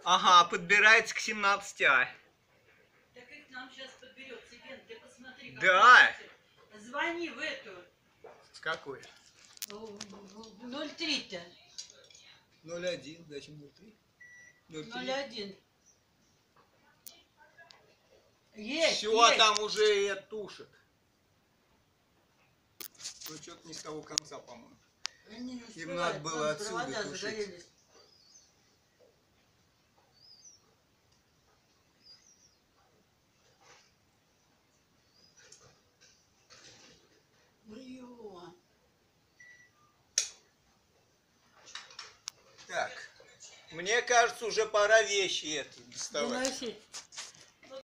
Ага, подбирается к 17А. Так их нам сейчас подберет Цыган, ты посмотри. Да. Звони в эту. С какой? 03-то. 01, зачем 03? 01. Есть, Все, есть. там уже и тушит. Ну, что-то не с того конца, по-моему. Им надо было отсюда тушить. Так, мне кажется, уже пора вещи это доставать.